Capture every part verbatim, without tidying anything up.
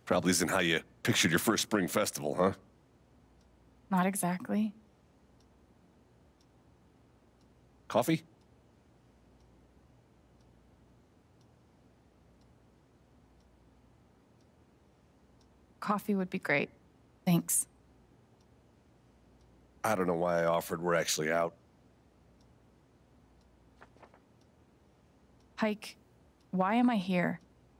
Probably isn't how you pictured your first spring festival, huh? Not exactly. Coffee? Coffee would be great. Thanks. I don't know why I offered. We're actually out. Pike, why am I here?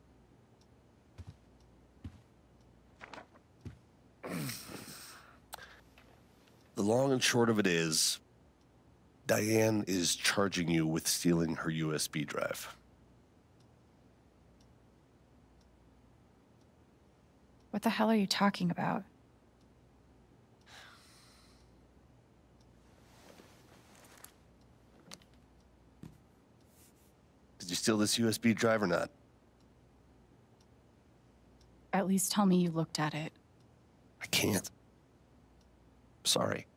The long and short of it is, Diane is charging you with stealing her U S B drive. What the hell are you talking about? Did you steal this U S B drive or not? At least tell me you looked at it. I can't. Sorry.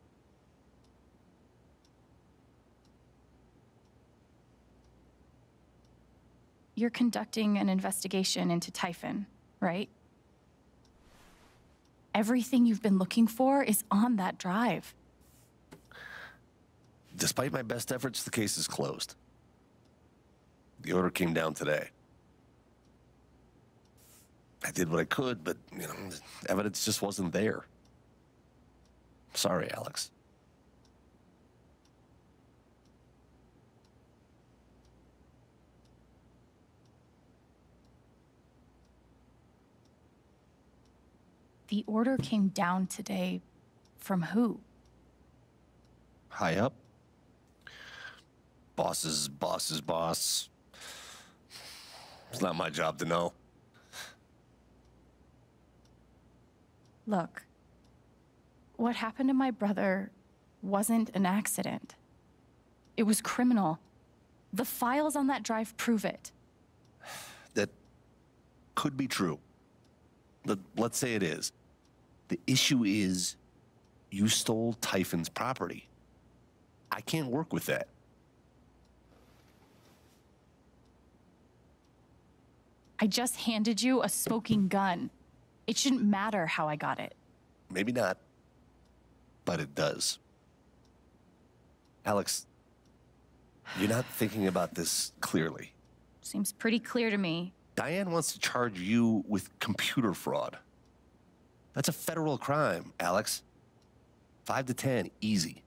You're conducting an investigation into Typhon, right? Everything you've been looking for is on that drive. Despite my best efforts, the case is closed. The order came down today. I did what I could, but, you know, the evidence just wasn't there. Sorry, Alex. The order came down today from who? High up. Boss's boss's boss. It's not my job to know. Look, what happened to my brother wasn't an accident. It was criminal. The files on that drive prove it. That could be true. But let's say it is. The issue is, you stole Typhon's property. I can't work with that. I just handed you a smoking gun. It shouldn't matter how I got it. Maybe not, but it does. Alex, you're not thinking about this clearly. Seems pretty clear to me. Diane wants to charge you with computer fraud. That's a federal crime, Alex. Five to ten, easy.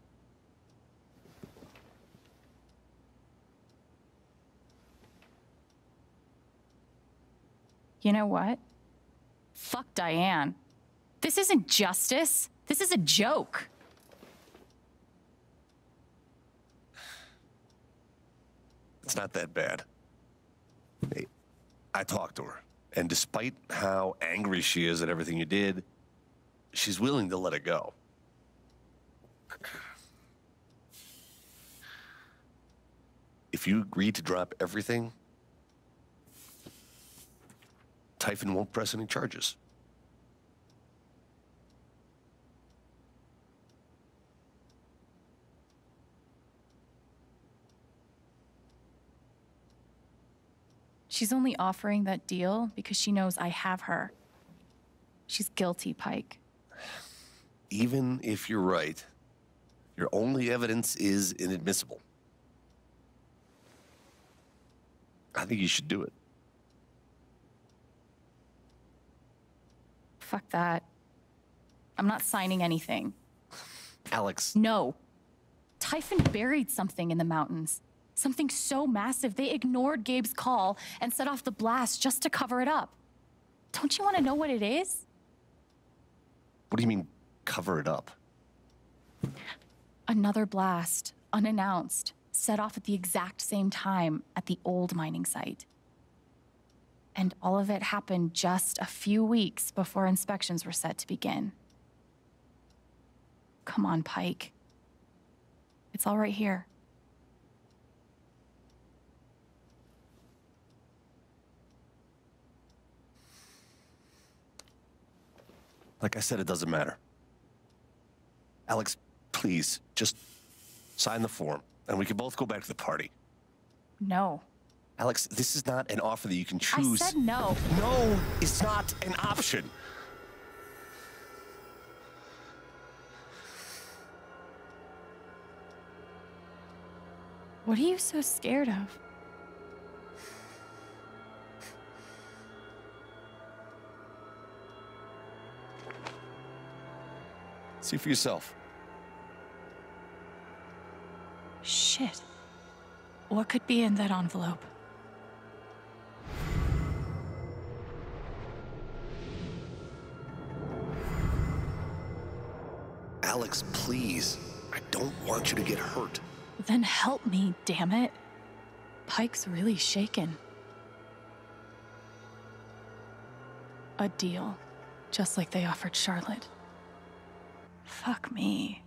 You know what? Fuck Diane. This isn't justice. This is a joke. It's not that bad. Hey, I talked to her, and despite how angry she is at everything you did, she's willing to let it go. If you agree to drop everything, Typhon won't press any charges. She's only offering that deal because she knows I have her. She's guilty, Pike. Even if you're right, your only evidence is inadmissible. I think you should do it. Fuck that. I'm not signing anything. Alex. No. Typhon buried something in the mountains. Something so massive, they ignored Gabe's call and set off the blast just to cover it up. Don't you want to know what it is? What do you mean, cover it up? Another blast, unannounced, set off at the exact same time at the old mining site. And all of it happened just a few weeks before inspections were set to begin. Come on, Pike. It's all right here. Like I said, it doesn't matter. Alex, please, just sign the form, and we can both go back to the party. No. Alex, this is not an offer that you can I choose. said no. No, it's not an option. What are you so scared of? See for yourself. Shit. What could be in that envelope? Alex, please. I don't want you to get hurt. Then help me, damn it. Pike's really shaken. A deal. Just like they offered Charlotte. Fuck me.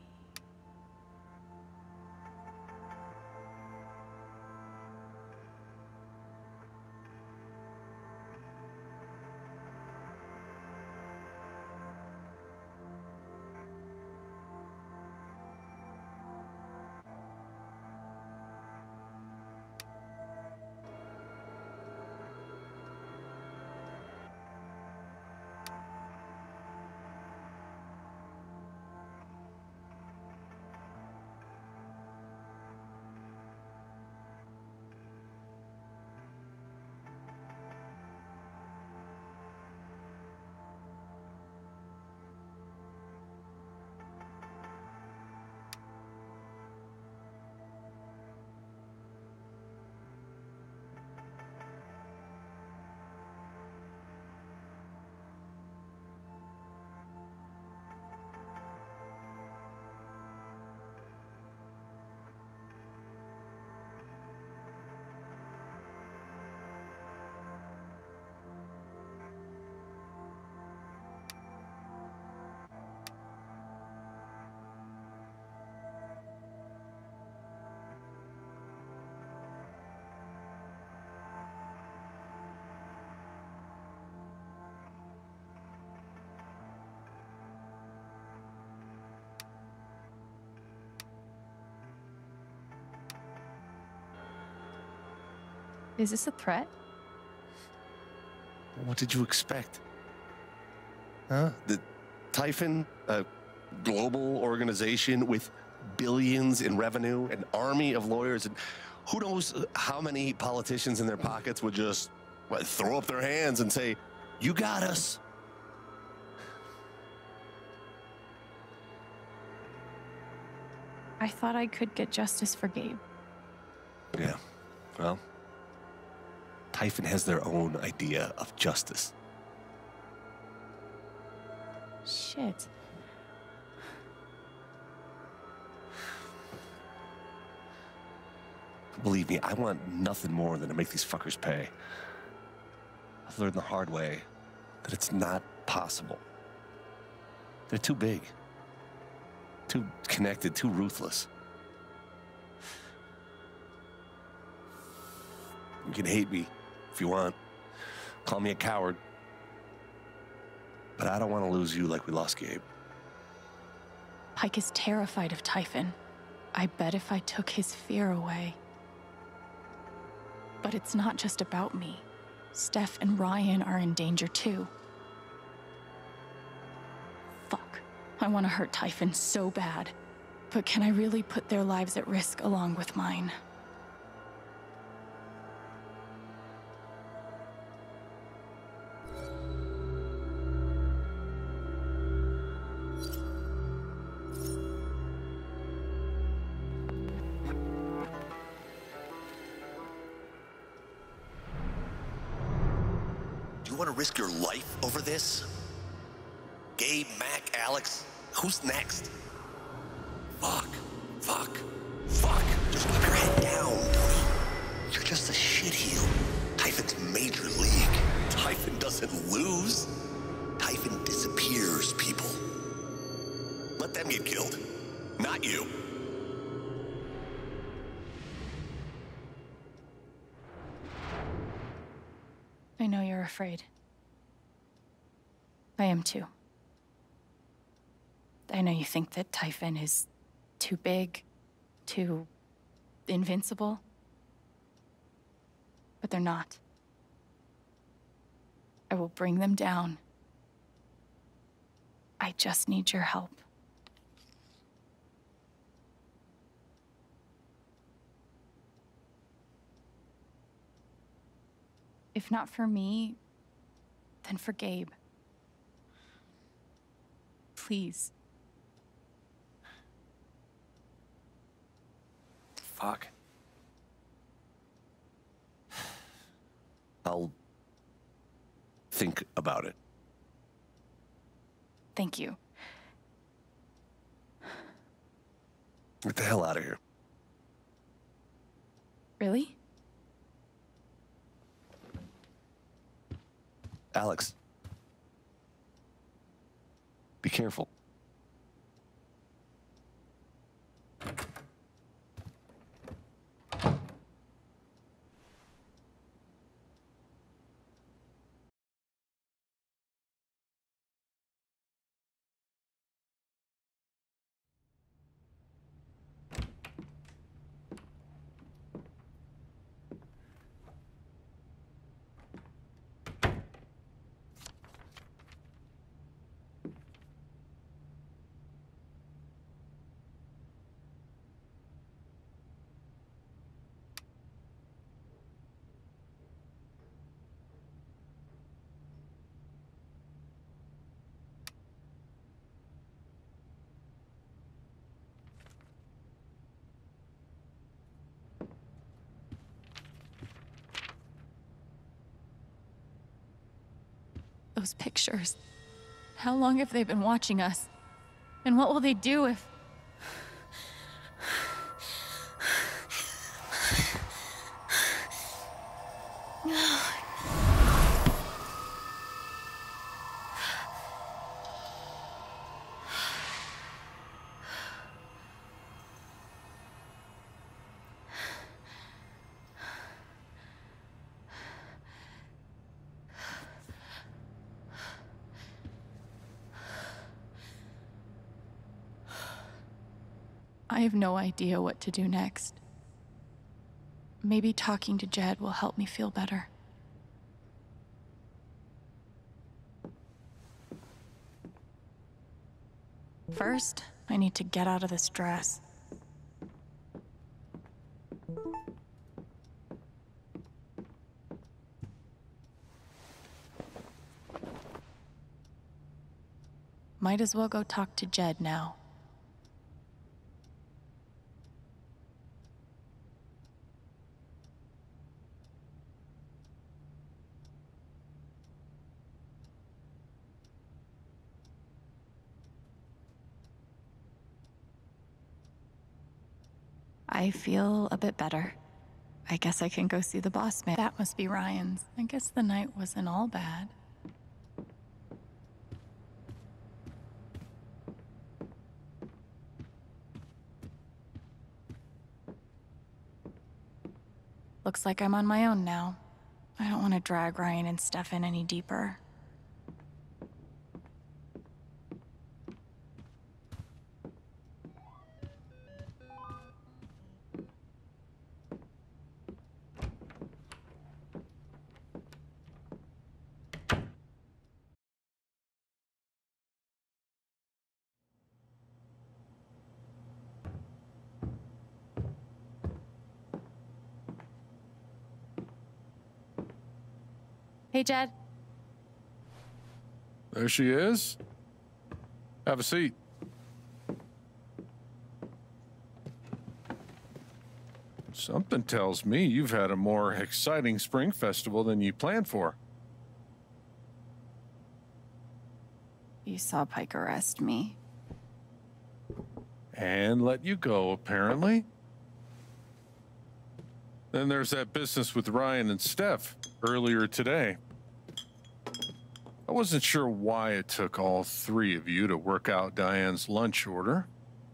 Is this a threat? What did you expect? Huh? The Typhon, a global organization with billions in revenue, an army of lawyers, and who knows how many politicians in their pockets would just what, throw up their hands and say, "You got us." I thought I could get justice for Gabe. Yeah, well, Typhon has their own idea of justice. Shit. Believe me, I want nothing more than to make these fuckers pay. I've learned the hard way that it's not possible. They're too big, too connected, too ruthless. You can hate me if you want. Call me a coward. But I don't want to lose you like we lost Gabe. Pike is terrified of Typhon. I bet if I took his fear away. But it's not just about me. Steph and Ryan are in danger too. Fuck. I want to hurt Typhon so bad. But can I really put their lives at risk along with mine? You want to risk your life over this? Gabe, Mac, Alex, who's next? Fuck, fuck, fuck. Just keep your head down, Tony. You're just a shitheel. Typhon's major league. Typhon doesn't lose. Typhon disappears people. Let them get killed, not you. I know you're afraid. I am too. I know you think that Typhon is too big, too invincible. but they're not. I will bring them down. I just need your help. If not for me, then for Gabe. Please. Fuck. I'll think about it. Thank you. Get the hell out of here. Really? Alex. Be careful. Those pictures. How long have they been watching us? And what will they do if... I have no idea what to do next. Maybe talking to Jed will help me feel better. First, I need to get out of this dress. Might as well go talk to Jed now. I feel a bit better. I guess I can go see the boss man. That must be Ryan's. I guess the night wasn't all bad. Looks like I'm on my own now. I don't want to drag Ryan and Steph in any deeper. Hey, Jed. There she is. Have a seat. Something tells me you've had a more exciting spring festival than you planned for. You saw Pike arrest me. And let you go, apparently. Then there's that business with Ryan and Steph earlier today. I wasn't sure why it took all three of you to work out Diane's lunch order.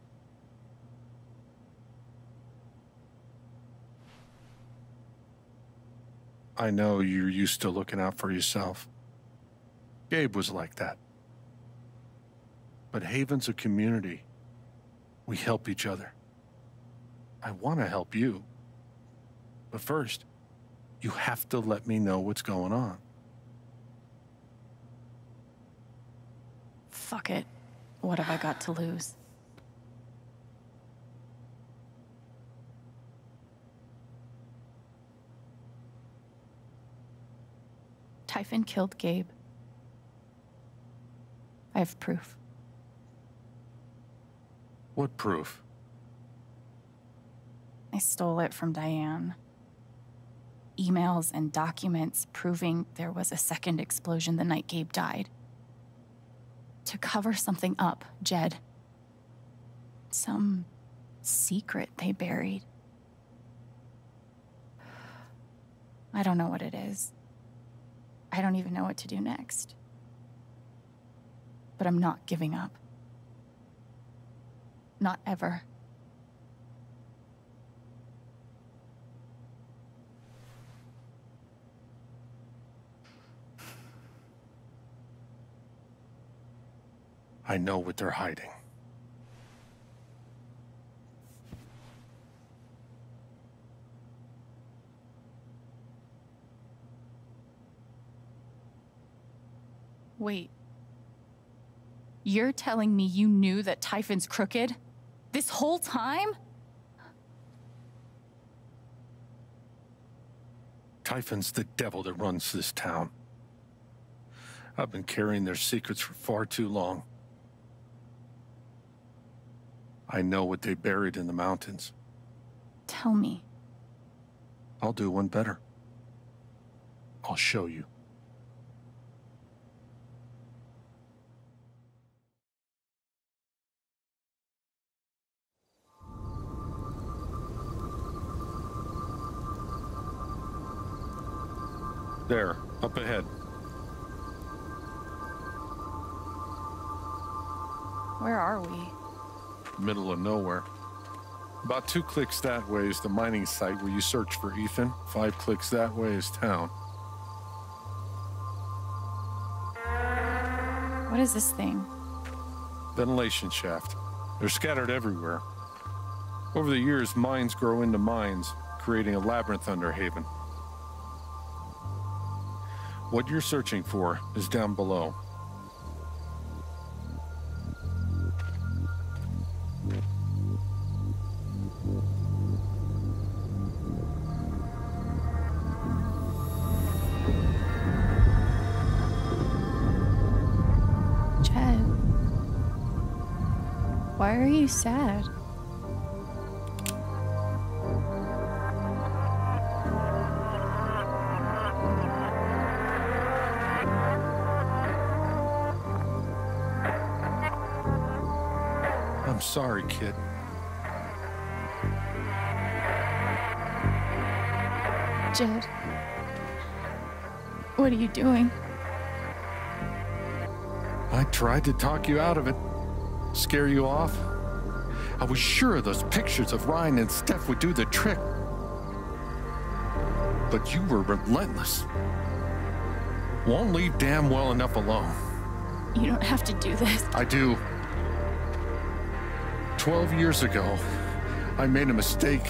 I know you're used to looking out for yourself. Gabe was like that. But Haven's a community. We help each other. I want to help you. But first, You have to let me know what's going on. Fuck it. What have I got to lose? Typhon killed Gabe. I have proof. What proof? I stole it from Diane. Emails and documents proving there was a second explosion the night Gabe died. To cover something up, Jed. Some secret they buried. I don't know what it is. I don't even know what to do next. But I'm not giving up. Not ever. I know what they're hiding. Wait. You're telling me you knew that Typhon's crooked? This whole time? Typhon's the devil that runs this town. I've been carrying their secrets for far too long. I know what they buried in the mountains. Tell me. I'll do one better. I'll show you. There, up ahead. Where are we? Middle of nowhere. About two clicks that way is the mining site where you search for Ethan. Five clicks that way is town. What is this thing? Ventilation shaft. They're scattered everywhere. Over the years, mines grow into mines, creating a labyrinth under Haven. What you're searching for is down below. Jed. Why are you sad? I'm sorry, kid. Jed. What are you doing? I tried to talk you out of it. Scare you off. I was sure those pictures of Ryan and Steph would do the trick. But you were relentless. Won't leave damn well enough alone. You don't have to do this. I do. Twelve years ago, I made a mistake.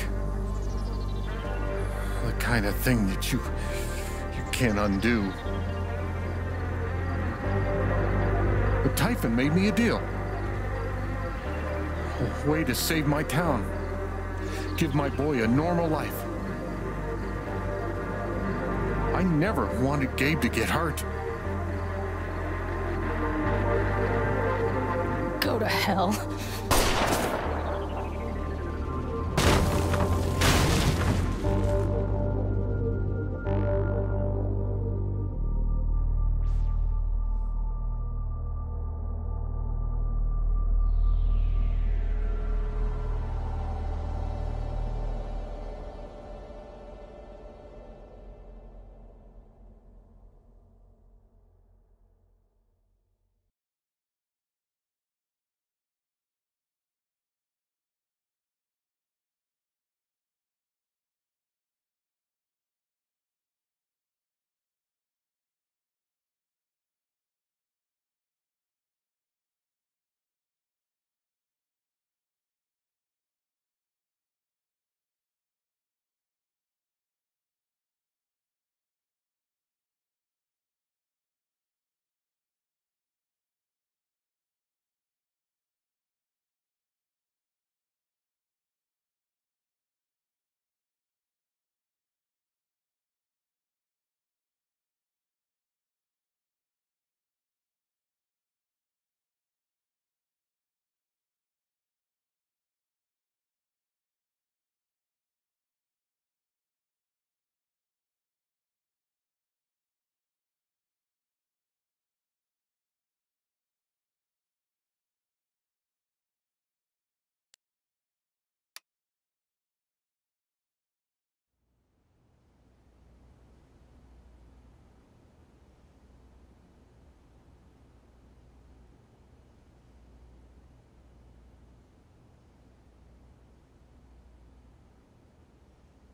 The kind of thing that you, you can't undo. But Typhon made me a deal. A way to save my town. Give my boy a normal life. I never wanted Gabe to get hurt. Go to hell.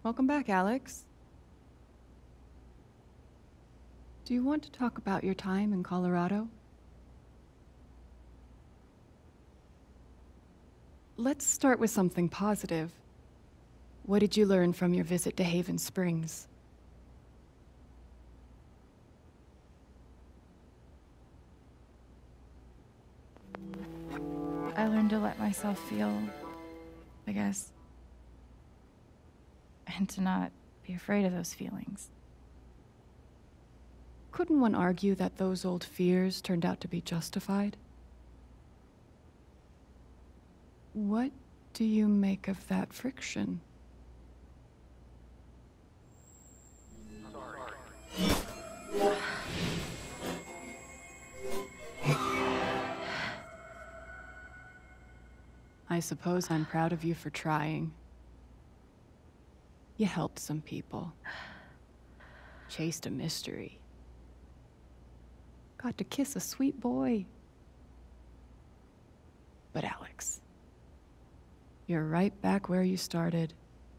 Welcome back, Alex. Do you want to talk about your time in Colorado? Let's start with something positive. What did you learn from your visit to Haven Springs? I learned to let myself feel, I guess. And to not be afraid of those feelings. Couldn't one argue that those old fears turned out to be justified? What do you make of that friction? I suppose I'm proud of you for trying. You helped some people. Chased a mystery. Got to kiss a sweet boy. But Alex, you're right back where you started.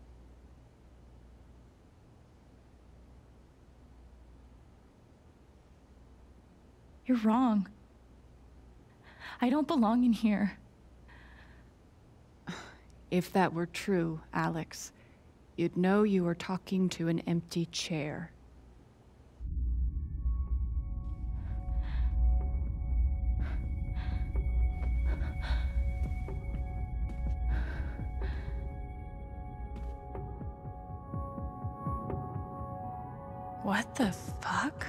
You're wrong. I don't belong in here. If that were true, Alex, you'd know you were talking to an empty chair. What the fuck?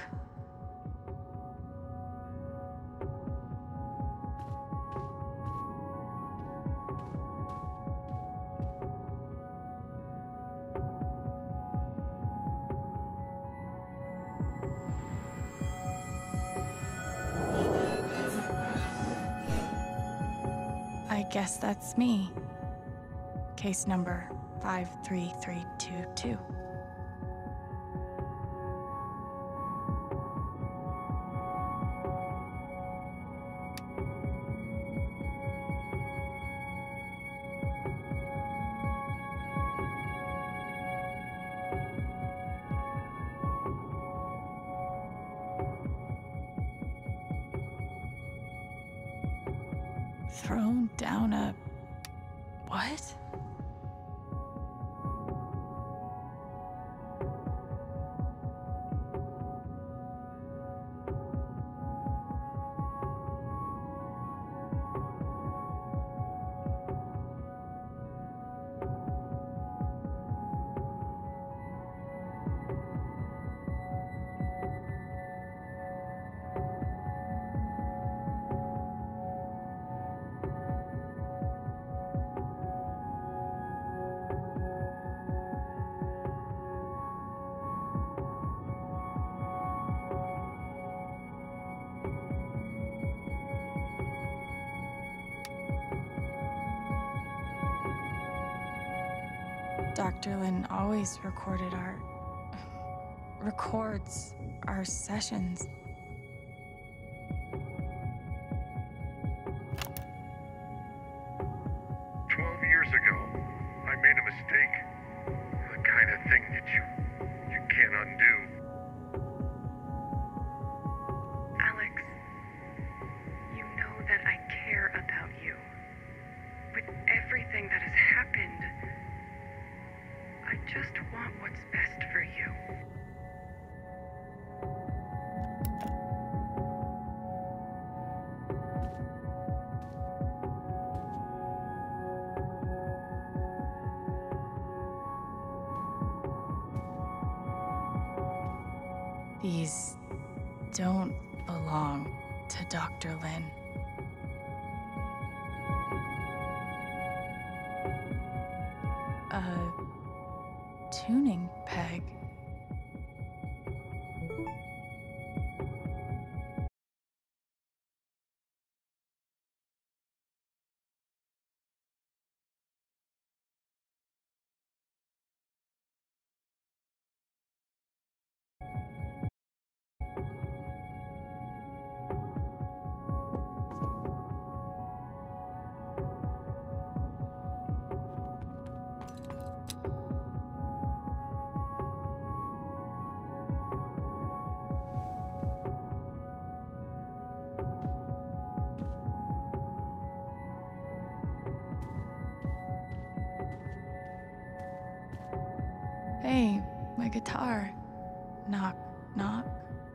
I guess that's me. Case number five three three two two. Thrown down a... what? Doctor Lin always recorded our... records our sessions. Twelve years ago, I made a mistake. The kind of thing that you... you can't undo. Alex, you know that I care about you. With everything that has happened, I just want what's best for you. These don't belong to Doctor Lin. A tuning peg. Hey, my guitar. Knock, knock.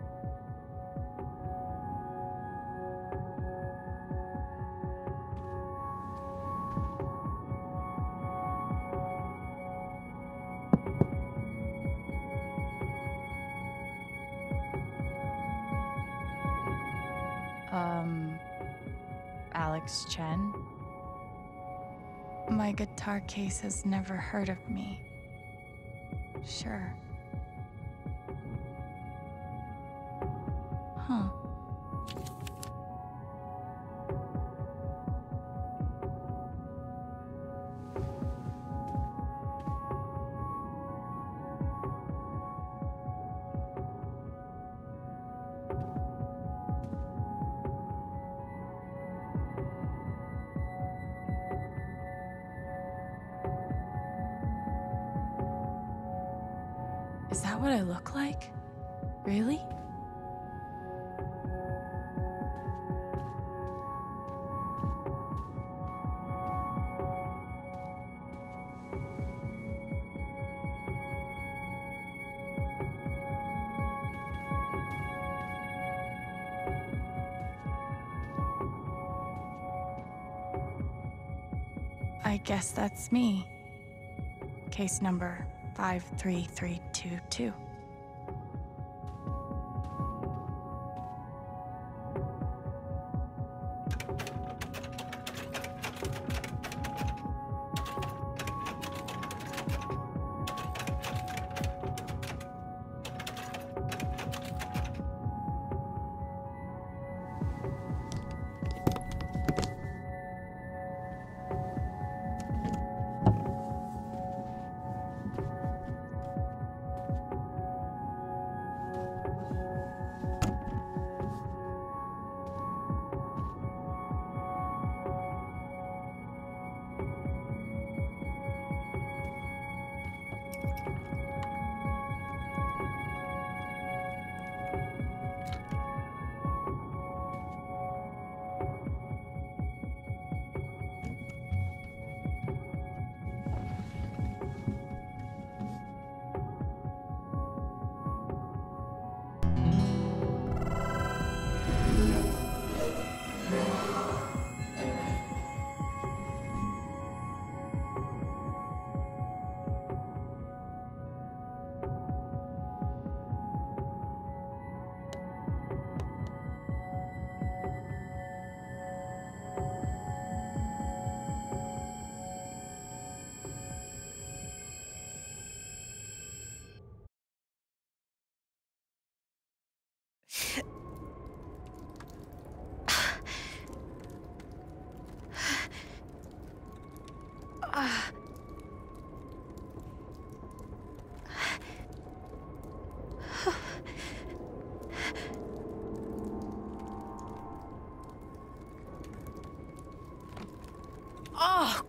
Um, Alex Chen? My guitar case has never heard of me. Sure. Huh. Is that what I look like? Really? I guess that's me. Case number five three three two two. Oh!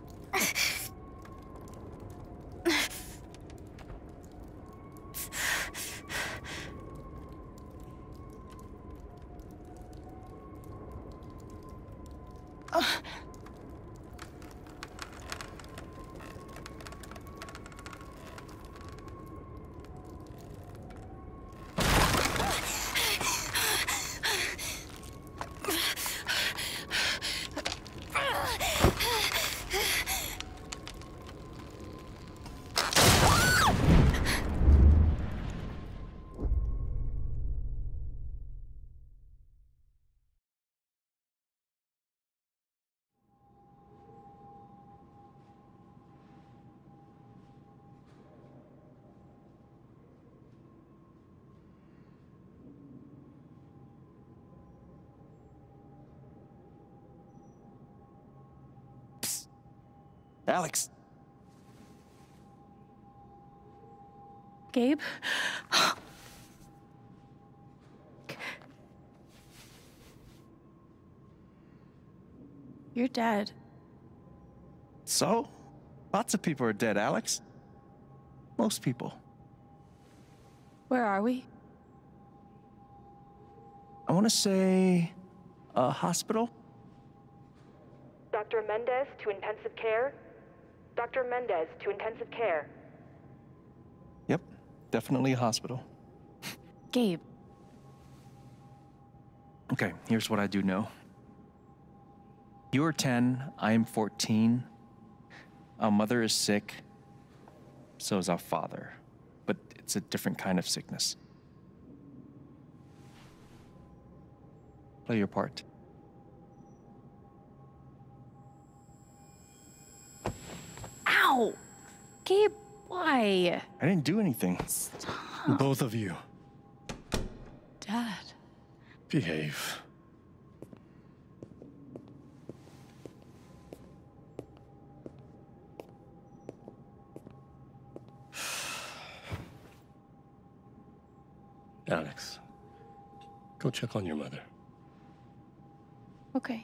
Alex! Gabe? You're dead. So? Lots of people are dead, Alex. Most people. Where are we? I want to say a hospital. Doctor Mendez to intensive care. Doctor Mendez to intensive care. Yep, definitely a hospital. Gabe, Okay, here's what I do know. You're ten, I'm fourteen. Our mother is sick, so is our father. But it's a different kind of sickness. Play your part. ow! Gabe, why? I didn't do anything. Both of you, Dad. behave. Alex, go check on your mother. Okay.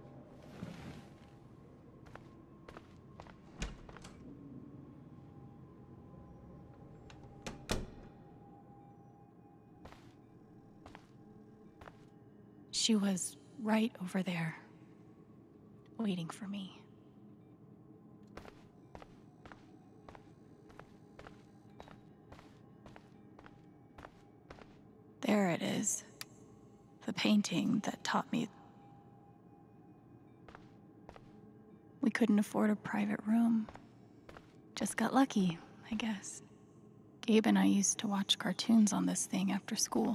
She was right over there, waiting for me. There it is. The painting that taught me. We couldn't afford a private room. Just got lucky, I guess. Gabe and I used to watch cartoons on this thing after school.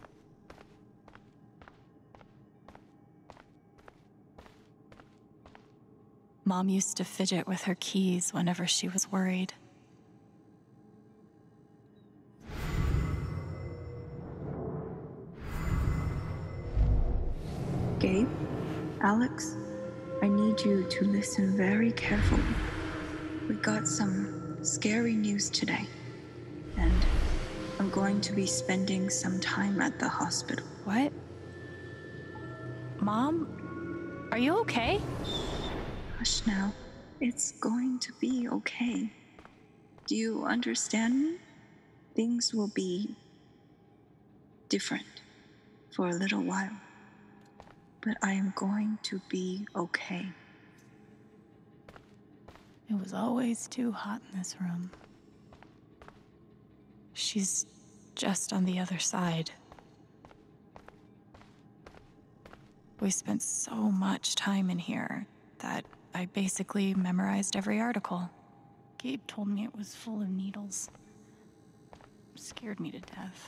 Mom used to fidget with her keys whenever she was worried. Gabe, Alex, I need you to listen very carefully. We got some scary news today, and I'm going to be spending some time at the hospital. What? Mom? Are you okay? Hush now. It's going to be okay. Do you understand me? Things will be different for a little while. But I am going to be okay. It was always too hot in this room. She's just on the other side. We spent so much time in here that I basically memorized every article. Gabe told me it was full of needles. Scared me to death.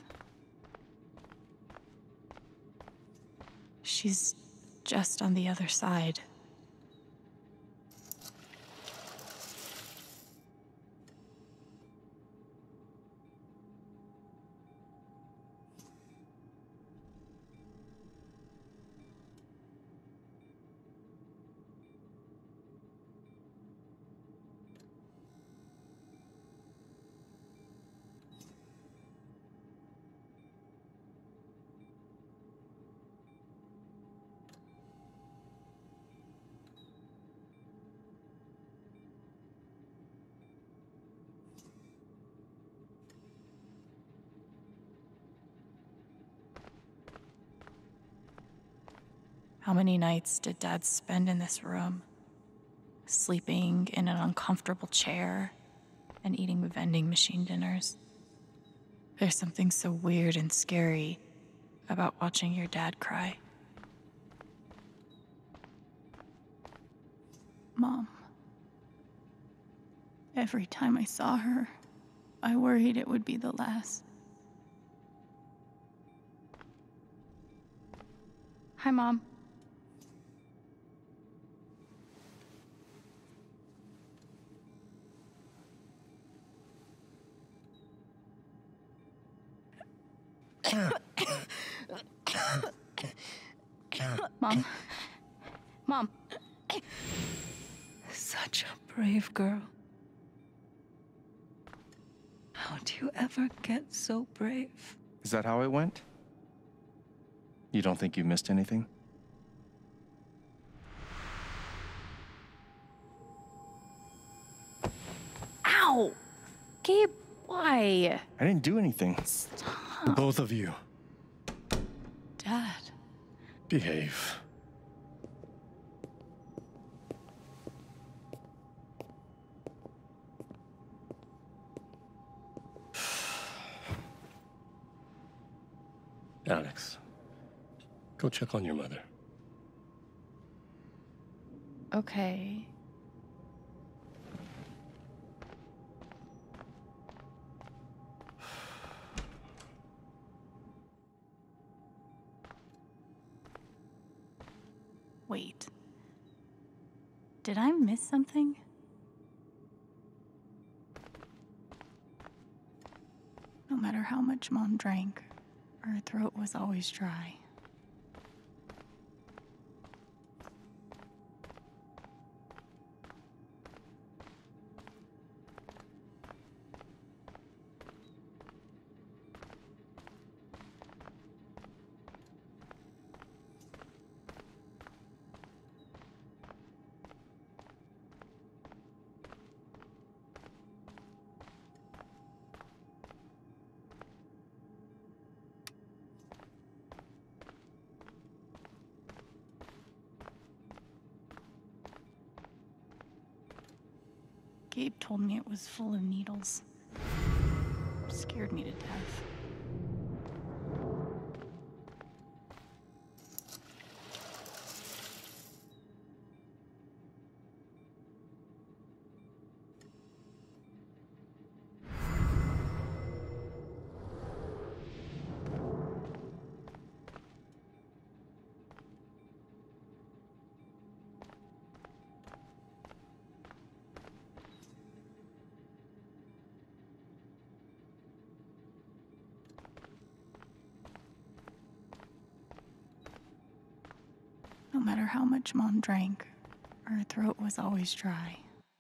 She's just on the other side. How many nights did Dad spend in this room? Sleeping in an uncomfortable chair and eating vending machine dinners. There's something so weird and scary about watching your dad cry. Mom. Every time I saw her, I worried it would be the last. Hi, Mom. Mom. Mom. Such a brave girl. How do you ever get so brave? Is that how it went? You don't think you missed anything? Ow! Gabe, why? I didn't do anything. Stop. Both of you, Dad. behave. Alex, go check on your mother. Okay. Wait. Did I miss something? No matter how much Mom drank, her throat was always dry. Gabe told me it was full of needles. Scared me to death. No matter how much Mom drank, her throat was always dry.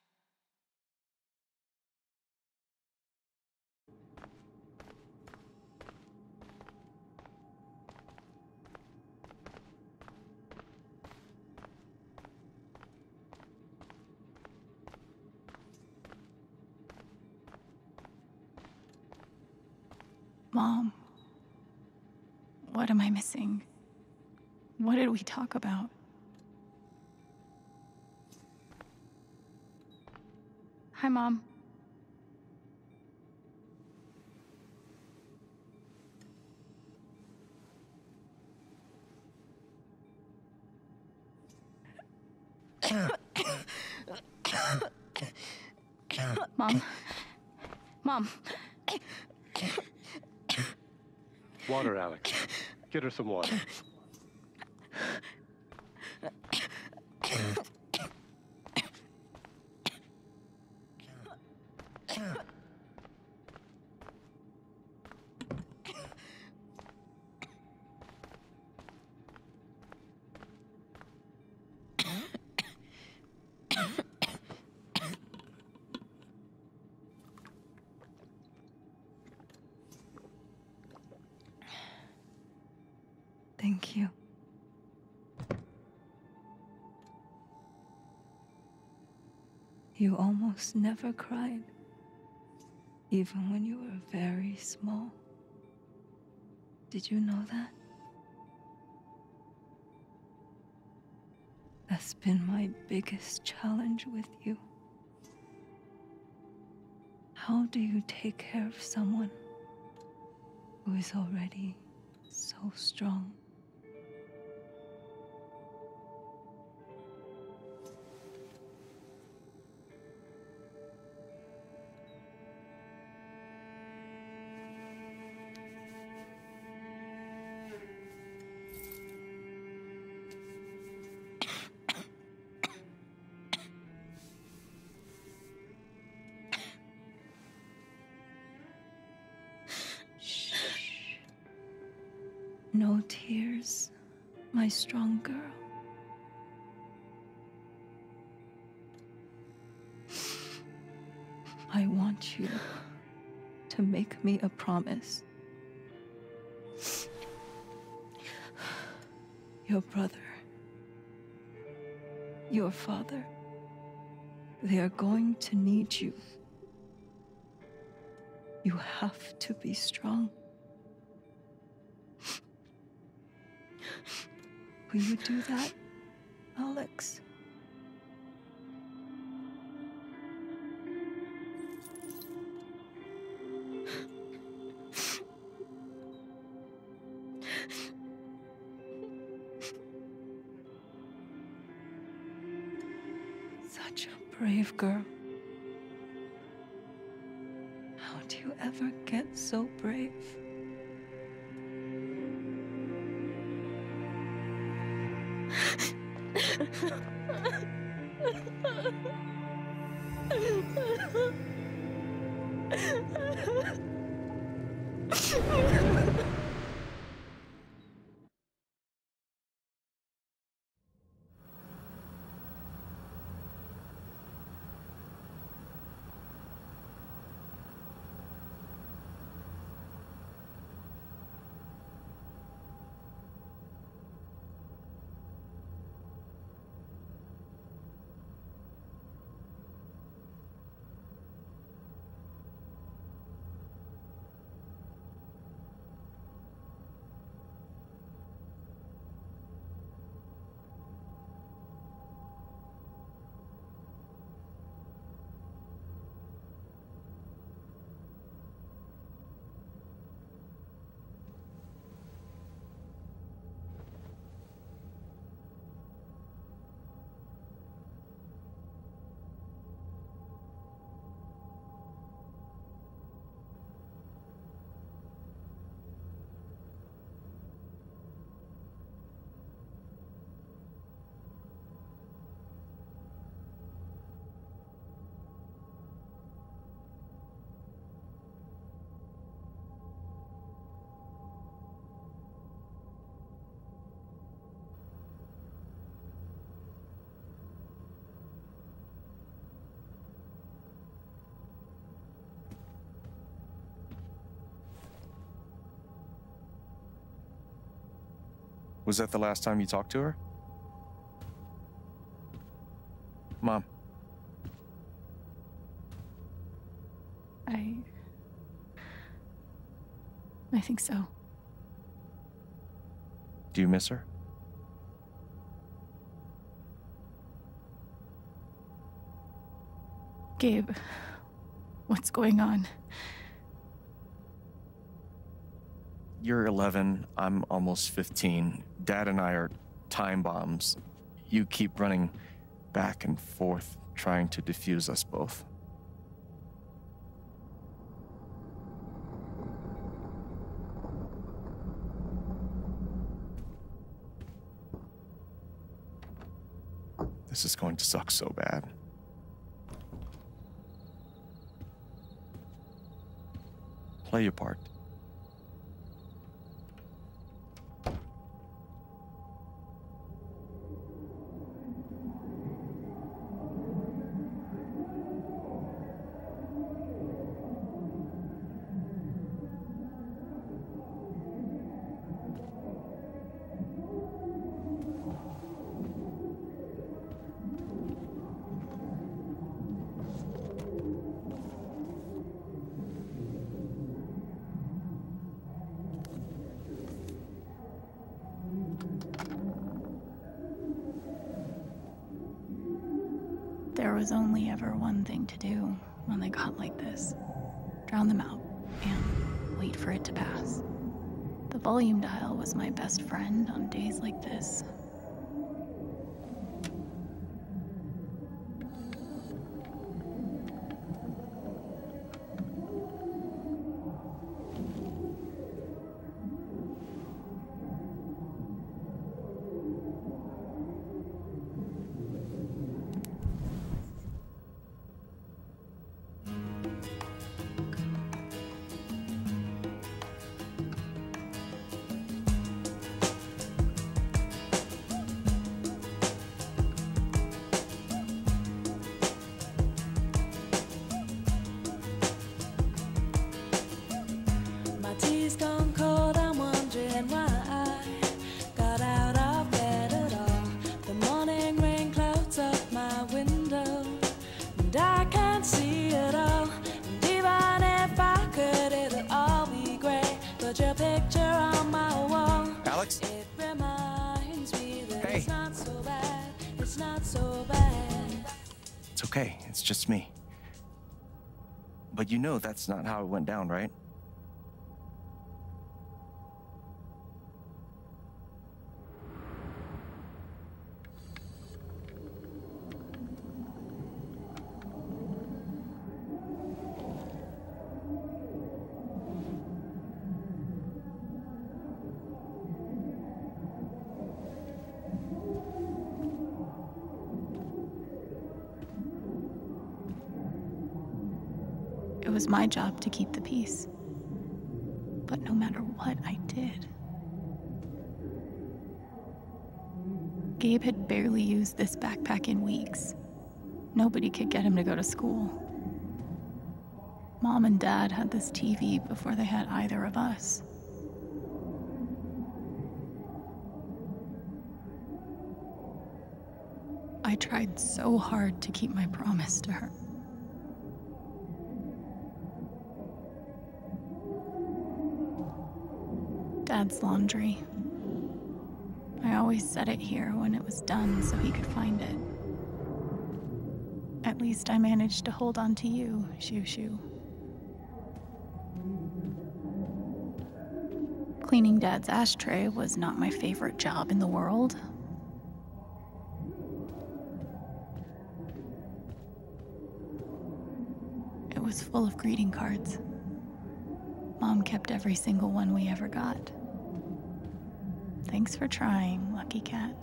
Mom, what am I missing? What did we talk about? Hi, Mom. Mom. Mom. Water, Alex. Get her some water. Thank you. You almost never cried, even when you were very small. Did you know that? That's been my biggest challenge with you. How do you take care of someone who is already so strong? No tears, my strong girl. I want you to make me a promise. Your brother, your father, they are going to need you. You have to be strong. Will you do that, Alex? such a brave girl. How do you ever get so brave? Was that the last time you talked to her? Mom. I... I think so. Do you miss her? Gabe, what's going on? You're eleven, I'm almost fifteen. Dad and I are time bombs. You keep running back and forth, trying to defuse us both. This is going to suck so bad. Play your part. There was only ever one thing to do when they got like this. Drown them out and wait for it to pass. The volume dial was my best friend on days like this. It's okay, it's just me. But you know that's not how it went down, right? was my job to keep the peace. But no matter what I did, Gabe had barely used this backpack in weeks. Nobody could get him to go to school. Mom and Dad had this T V before they had either of us. I tried so hard to keep my promise to her. Dad's laundry. I always set it here when it was done so he could find it. At least I managed to hold on to you, Shoo Shoo. Cleaning Dad's ashtray was not my favorite job in the world. It was full of greeting cards. Mom kept every single one we ever got. Thanks for trying, Lucky Cat.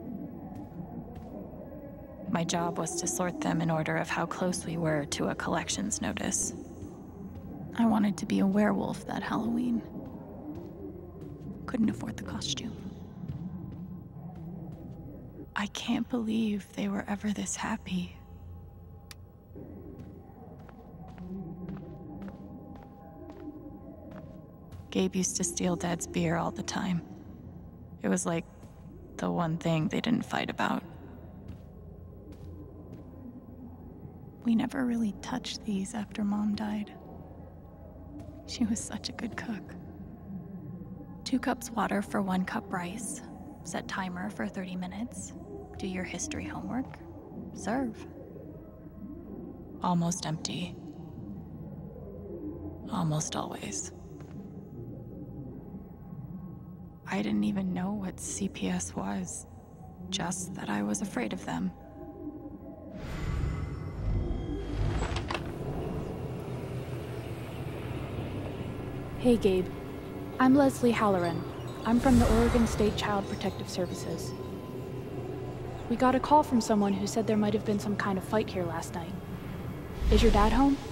My job was to sort them in order of how close we were to a collections notice. I wanted to be a werewolf that Halloween. Couldn't afford the costume. I can't believe they were ever this happy. Gabe used to steal Dad's beer all the time. It was like the one thing they didn't fight about. We never really touched these after Mom died. She was such a good cook. Two cups water for one cup rice. Set timer for thirty minutes. Do your history homework. Serve. Almost empty. Almost always. I didn't even know what C P S was. Just that I was afraid of them. Hey, Gabe. I'm Leslie Halloran. I'm from the Oregon State Child Protective Services. We got a call from someone who said there might have been some kind of fight here last night. Is your dad home?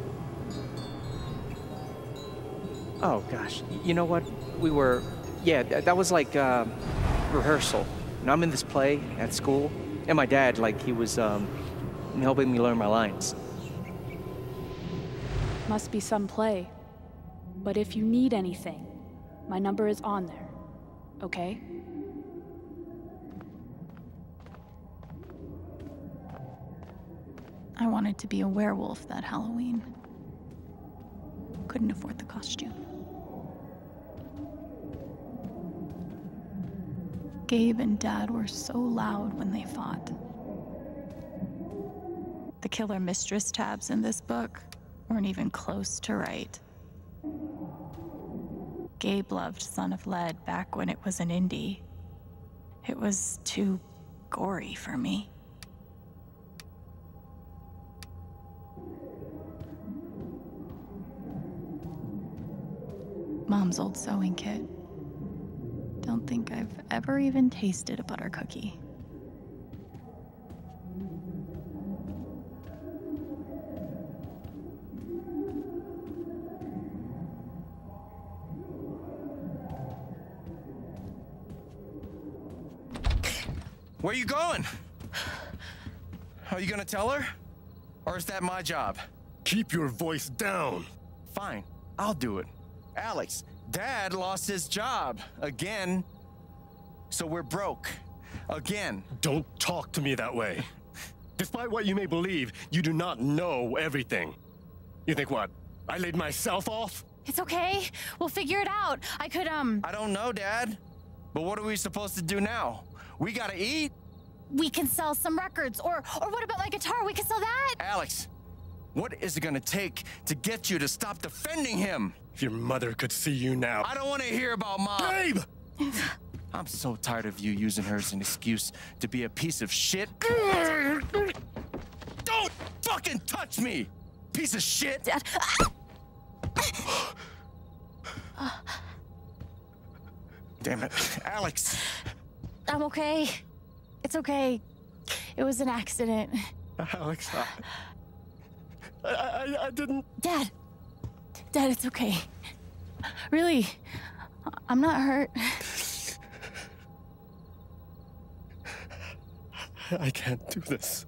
Oh, gosh. You know what? We were... Yeah, th that was like, uh, rehearsal. And I'm in this play at school, and my dad, like, he was, um, helping me learn my lines. Must be some play. But if you need anything, my number is on there, okay? I wanted to be a werewolf that Halloween. Couldn't afford the costume. Gabe and Dad were so loud when they fought. The killer mistress tabs in this book weren't even close to right. Gabe loved Son of Lead back when it was an indie. It was too gory for me. Mom's old sewing kit. Don't think I've ever even tasted a butter cookie. Where you going? Are you gonna tell her? Or is that my job? Keep your voice down. Fine, I'll do it. Alex, Dad lost his job again. So we're broke. Again. Don't talk to me that way. Despite what you may believe, you do not know everything. You think what? I laid myself off? It's okay. We'll figure it out. I could, um... I don't know, Dad. But what are we supposed to do now? We gotta eat. We can sell some records. Or, or what about my guitar? We can sell that. Alex, what is it gonna take to get you to stop defending him? If your mother could see you now. I don't want to hear about Mom. Gabe! I'm so tired of you using her as an excuse to be a piece of shit. Don't fucking touch me, piece of shit! Dad. Damn it, Alex. I'm okay. It's okay. It was an accident. Alex, I, I, I didn't... Dad, Dad, it's okay. Really, I'm not hurt. I can't do this.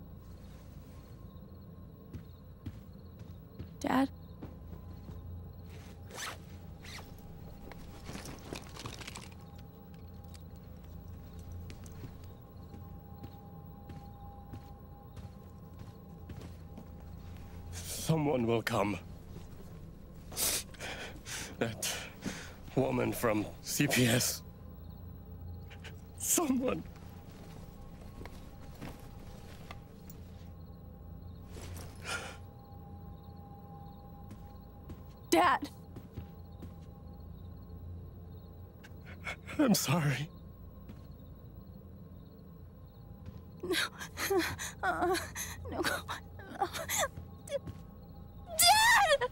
Dad? Someone will come. That woman from C P S. Someone. Dad! I'm sorry. No. Uh, no. no. Dad!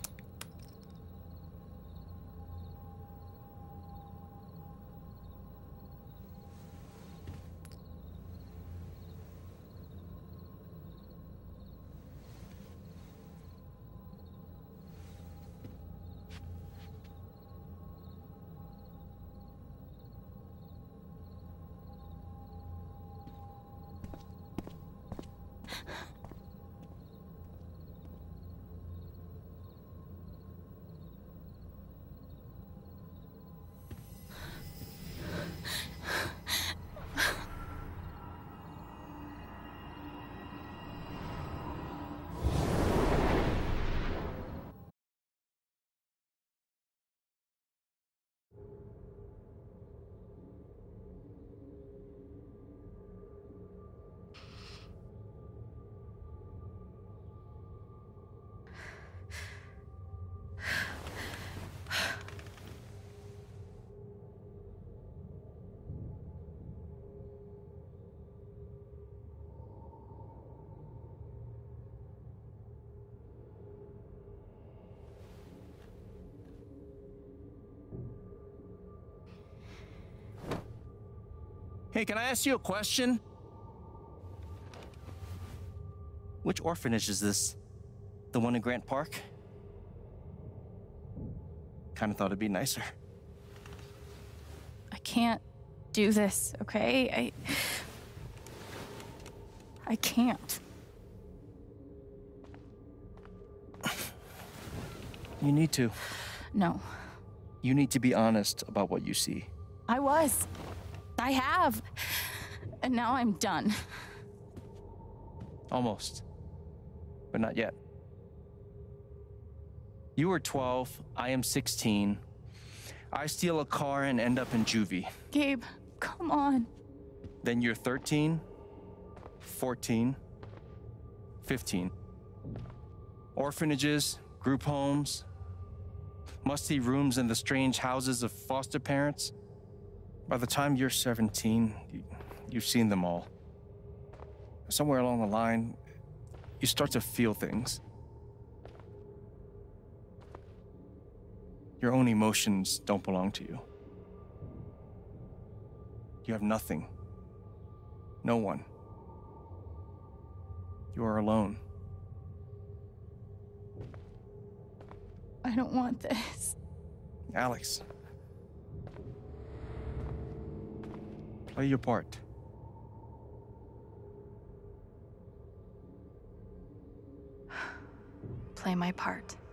Hey, can I ask you a question? Which orphanage is this? The one in Grant Park? Kind of thought it'd be nicer. I can't do this, okay? I... I can't. You need to. No. You need to be honest about what you see. I was. I have. And now I'm done. Almost. But not yet. You were twelve, I am sixteen. I steal a car and end up in juvie. Gabe, come on. Then you're thirteen, fourteen, fifteen. Orphanages, group homes, musty rooms in the strange houses of foster parents. By the time you're seventeen, you, you've seen them all. Somewhere along the line, you start to feel things. Your own emotions don't belong to you. You have nothing. No one. You are alone. I don't want this. Alex. Play your part. Play my part.